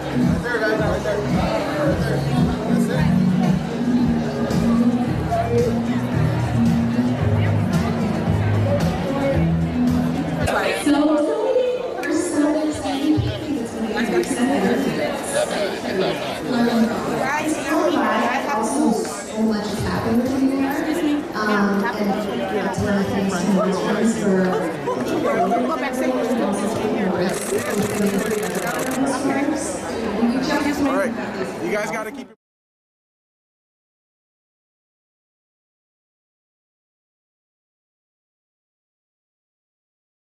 there, guys. Right there. Right there. That's it. So, for some, it's going to be